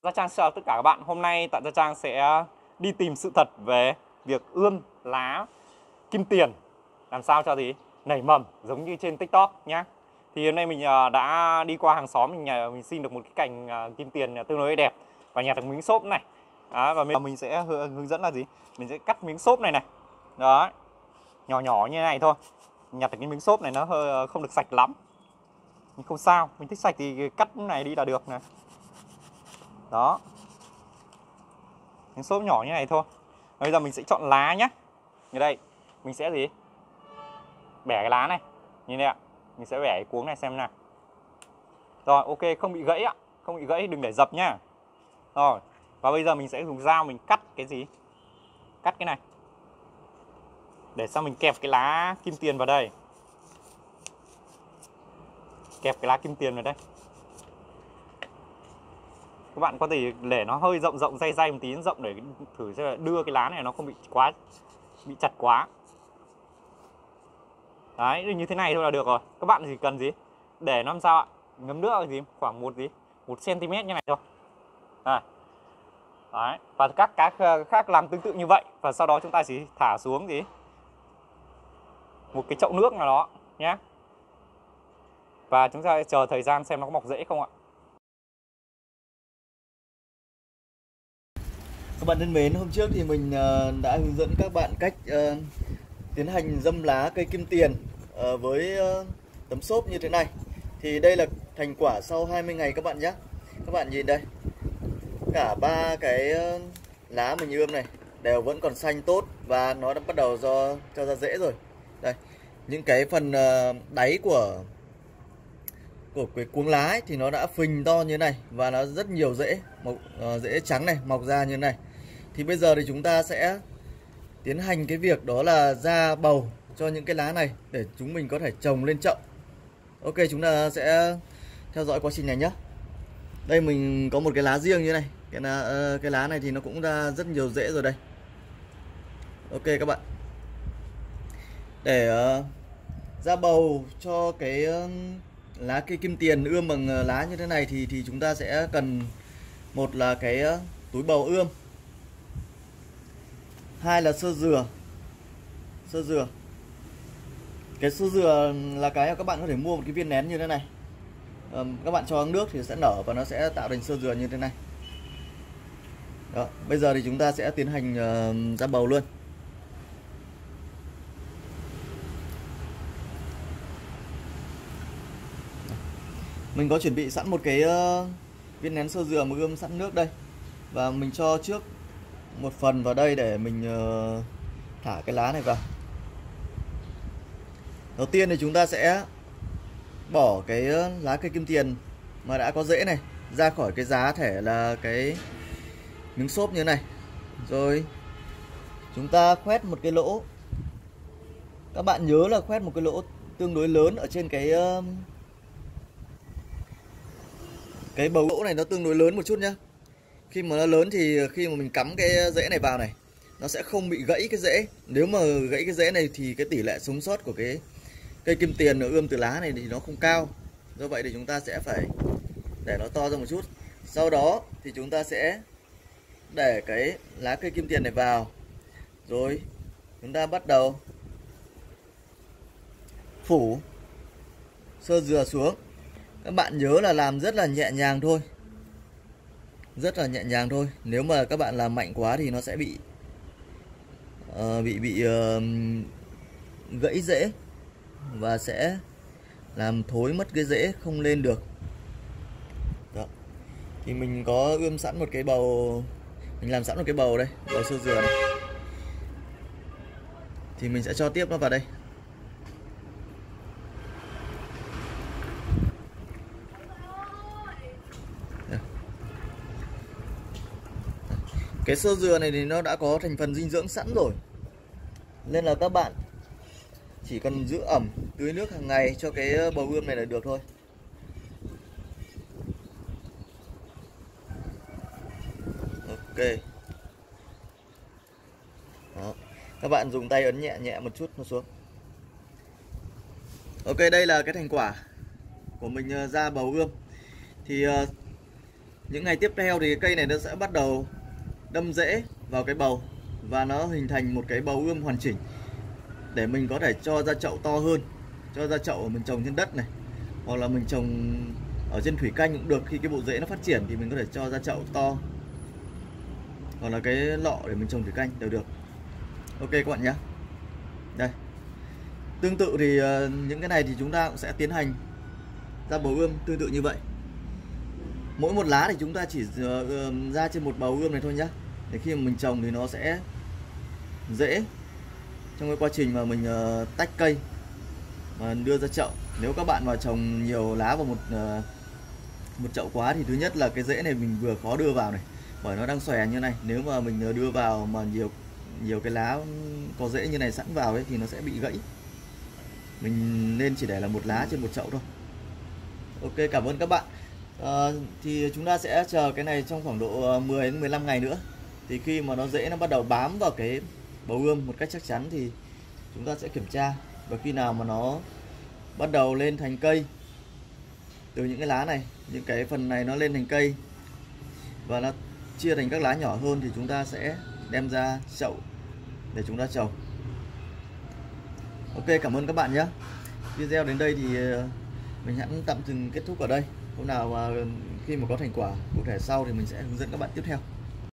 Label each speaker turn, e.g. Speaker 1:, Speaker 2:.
Speaker 1: Gia Trang chào tất cả các bạn. Hôm nay tại Gia Trang sẽ đi tìm sự thật về việc ươm lá kim tiền làm sao cho nảy mầm giống như trên TikTok nhá. Thì hôm nay mình đã đi qua hàng xóm, mình xin được một cái cành kim tiền tương đối đẹp và nhặt được miếng xốp này. Đó, và mình sẽ hướng dẫn là mình sẽ cắt miếng xốp này này. Đó, nhỏ nhỏ như này thôi. Nhặt được cái miếng xốp này nó hơi không được sạch lắm, nhưng không sao, mình thích sạch thì cắt này đi là được này. Đó, miếng xốp nhỏ như này thôi. Bây giờ mình sẽ chọn lá nhé. Như đây mình sẽ bẻ cái lá này như này ạ. Mình sẽ bẻ cái cuống này xem nào. Rồi, ok, không bị gãy ạ. Không bị gãy, đừng để dập nhá. Rồi, và bây giờ mình sẽ dùng dao mình cắt cắt cái này, để sau mình kẹp cái lá kim tiền vào đây. Kẹp cái lá kim tiền vào đây. Các bạn có thể để nó hơi rộng rộng, dây dây một tí rộng để thử xem đưa cái lá này nó không bị chặt quá. Đấy, như thế này thôi là được rồi. Các bạn chỉ cần để nó làm sao ạ? Ngấm nước khoảng 1 cm như này thôi. Đấy, và các cái khác làm tương tự như vậy, và sau đó chúng ta chỉ thả xuống một cái chậu nước nào đó nhé. Và chúng ta chờ thời gian xem nó có mọc rễ không ạ.
Speaker 2: Các bạn thân mến, hôm trước thì mình đã hướng dẫn các bạn cách tiến hành dâm lá cây kim tiền với tấm xốp như thế này. Thì đây là thành quả sau 20 ngày các bạn nhé. Các bạn nhìn đây, cả 3 cái lá mình ươm này đều vẫn còn xanh tốt và nó đã bắt đầu cho ra rễ rồi. Đây, những cái phần đáy của cái cuống lá ấy, thì nó đã phình to như thế này và nó rất nhiều rễ, rễ trắng này mọc ra như thế này. Thì bây giờ thì chúng ta sẽ tiến hành cái việc đó là ra bầu cho những cái lá này để chúng mình có thể trồng lên chậu. Ok, chúng ta sẽ theo dõi quá trình này nhé. Đây mình có một cái lá riêng như này. Cái lá này thì nó cũng ra rất nhiều rễ rồi đây. Ok các bạn. Để ra bầu cho cái lá cây kim tiền ươm bằng lá như thế này thì chúng ta sẽ cần, một là cái túi bầu ươm, hai là sơ dừa. Cái sơ dừa là cái các bạn có thể mua một cái viên nén như thế này, các bạn cho nước thì sẽ nở và nó sẽ tạo thành sơ dừa như thế này. Đó, bây giờ thì chúng ta sẽ tiến hành ra bầu luôn. Mình có chuẩn bị sẵn một cái viên nén sơ dừa mà ươm sẵn nước đây, và mình cho trước một phần vào đây để mình thả cái lá này vào. Đầu tiên thì chúng ta sẽ bỏ cái lá cây kim tiền mà đã có rễ này ra khỏi cái giá thể là cái miếng xốp như thế này. Rồi chúng ta khoét một cái lỗ. Các bạn nhớ là khoét một cái lỗ tương đối lớn ở trên cái bầu lỗ này, nó tương đối lớn một chút nhá. Khi mà nó lớn thì khi mà mình cắm cái rễ này vào này, nó sẽ không bị gãy cái rễ. Nếu mà gãy cái rễ này thì cái tỷ lệ sống sót của cái cây kim tiền nó ươm từ lá này thì nó không cao. Do vậy thì chúng ta sẽ phải để nó to ra một chút. Sau đó thì chúng ta sẽ để cái lá cây kim tiền này vào. Rồi chúng ta bắt đầu phủ sơ dừa xuống. Các bạn nhớ là làm rất là nhẹ nhàng thôi. Rất là nhẹ nhàng thôi. Nếu mà các bạn làm mạnh quá thì nó sẽ bị gãy rễ và sẽ làm thối mất cái rễ, không lên được. Đó. Thì mình có ươm sẵn một cái bầu, mình làm sẵn một cái bầu đây, bầu sơ dừa này. Thì mình sẽ cho tiếp nó vào đây. Cái sơ dừa này thì nó đã có thành phần dinh dưỡng sẵn rồi, nên là các bạn chỉ cần giữ ẩm, tưới nước hàng ngày cho cái bầu ươm này là được thôi. Ok. Đó. Các bạn dùng tay ấn nhẹ nhẹ một chút nó xuống. Ok, đây là cái thành quả của mình ra bầu ươm. Thì những ngày tiếp theo thì cây này nó sẽ bắt đầu đâm rễ vào cái bầu và nó hình thành một cái bầu ươm hoàn chỉnh để mình có thể cho ra chậu to hơn, cho ra chậu mình trồng trên đất này, hoặc là mình trồng ở trên thủy canh cũng được. Khi cái bộ rễ nó phát triển thì mình có thể cho ra chậu to, hoặc là cái lọ để mình trồng thủy canh đều được. Ok các bạn nhé. Đây, tương tự thì những cái này thì chúng ta cũng sẽ tiến hành ra bầu ươm tương tự như vậy. Mỗi một lá thì chúng ta chỉ ra trên một bầu ươm này thôi nhé. Để khi mà mình trồng thì nó sẽ dễ trong cái quá trình mà mình tách cây và đưa ra chậu. Nếu các bạn mà trồng nhiều lá vào một chậu quá thì thứ nhất là cái rễ này mình vừa khó đưa vào này, bởi nó đang xòe như này. Nếu mà mình đưa vào mà nhiều cái lá có rễ như này sẵn vào ấy thì nó sẽ bị gãy. Mình nên chỉ để là một lá trên một chậu thôi. Ok, cảm ơn các bạn. Thì chúng ta sẽ chờ cái này trong khoảng độ 10 đến 15 ngày nữa. Thì khi mà nó rễ nó bắt đầu bám vào cái bầu ươm một cách chắc chắn thì chúng ta sẽ kiểm tra. Và khi nào mà nó bắt đầu lên thành cây từ những cái lá này, những cái phần này nó lên thành cây và nó chia thành các lá nhỏ hơn thì chúng ta sẽ đem ra chậu để chúng ta trồng. Ok, cảm ơn các bạn nhé. Video đến đây thì mình hãy tạm dừng kết thúc ở đây. Hôm nào mà khi mà có thành quả cụ thể sau thì mình sẽ hướng dẫn các bạn tiếp theo.